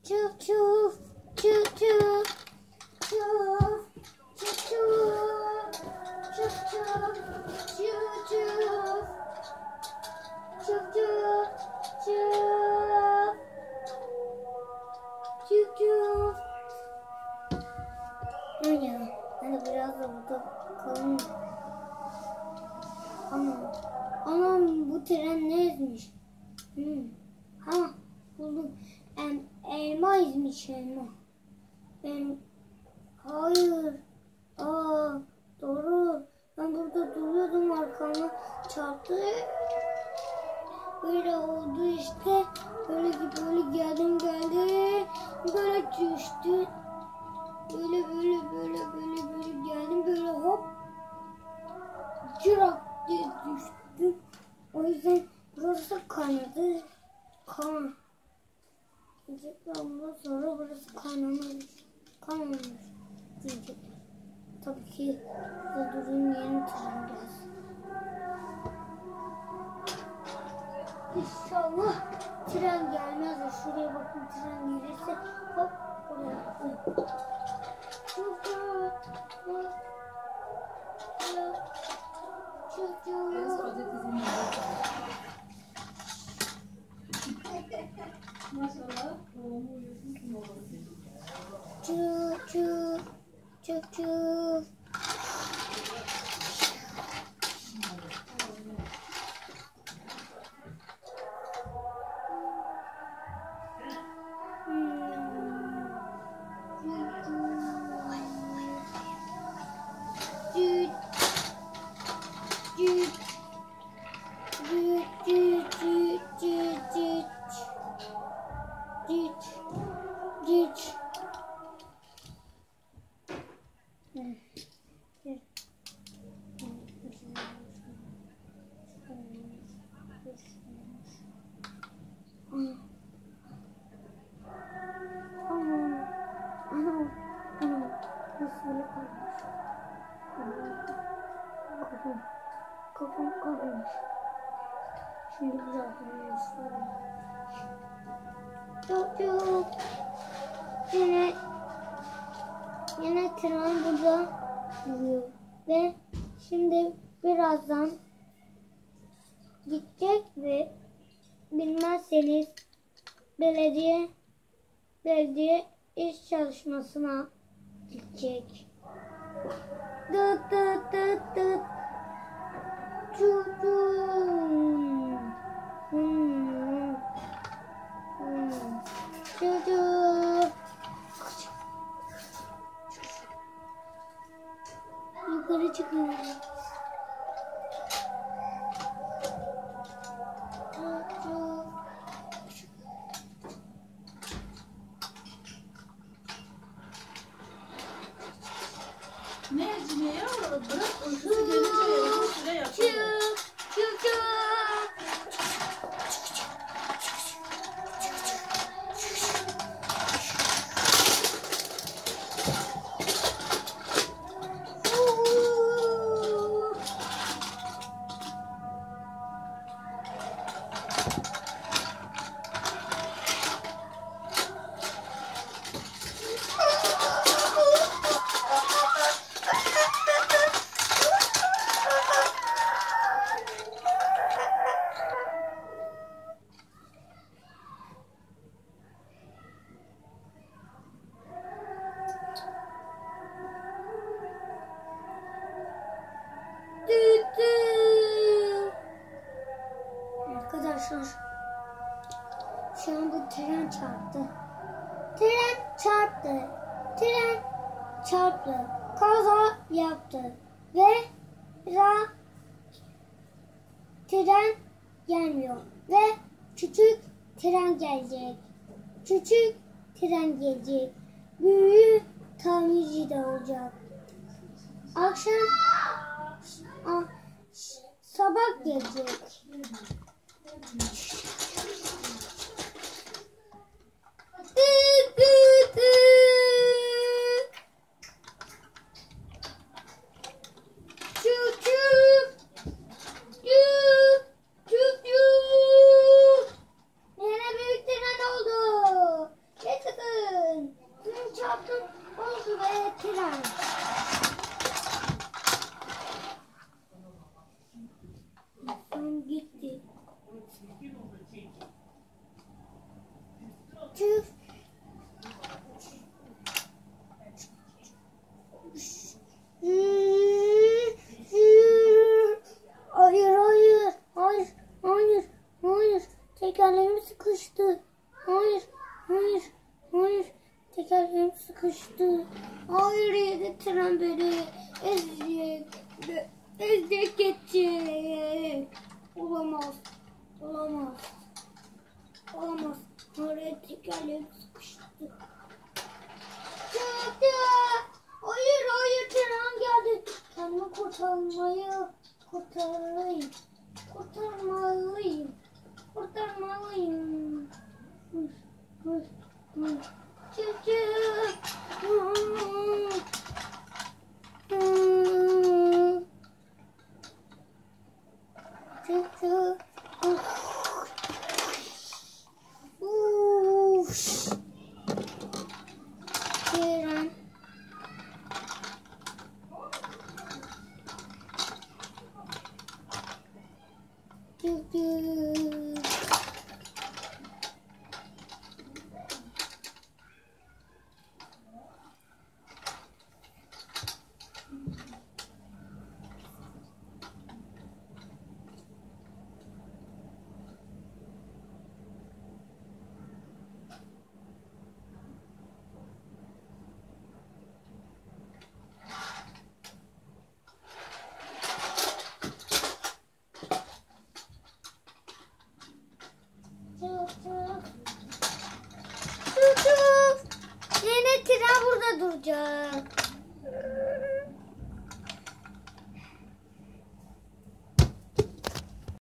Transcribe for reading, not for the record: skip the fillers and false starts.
Çuf çuf çuf çuf çuf çuf çuf çuf çuf çuf çuf çuf çuf çuf. Ya, hani biraz da burada kalın. Anam bu tren ne ezmiş? Ha buldum. Elma ezmiş elma. Hayır. Doğru. Ben burada duruyordum, arkama çarptı. Böyle oldu işte. Böyle geldim. Böyle düştü. Böyle geldim, böyle hop. Cırak diye düştüm. O yüzden burası kaynadı. Diyecekler, ondan sonra burası kaynamış diyecekler. Tabii ki burada durun, yeni tren gelsin. İnşallah tren gelmez de şuraya bakın, tren gelirse hop oraya. Maşallah. Çuf. Kafam kalmış. Şimdi zaten istiyorum. Çok. Yine tren burada duruyor. Ve şimdi birazdan gidecek ve bilmezseniz belediye iş çalışmasına gidecek. Dıt. Yukarı çıkıyor. Ne ya? Bırak uykusu gelince uzun süre yapalım. Arkadaşlar, şu an bu tren çarptı. Tren çarptı. Kaza yaptı. Ve tren gelmiyor. Ve küçük tren gelecek. Büyük tamirci de olacak. Akşam sabah gelecek. Yine büyük tren oldu. Yaşasın. çık. Hayır, hayır, hayır, hayır, hayır. Tekerleğim sıkıştı. Hayır, hayır, hayır. Tekerleğim sıkıştı. Hayır, yedi tren beni ezecek. Ezecek geçecek. Olamaz, olamaz, olamaz. Oraya tekerleğim sıkıştı. Çıktı. Hayır, hayır, tren geldi. Kendimi kurtarmalıyım. Kurtarmalıyım. Kurtarmalıyım. Kurtarmalıyım. Çıktı. Çıktı. Tren. Çıktı. Yine tren burada duracak.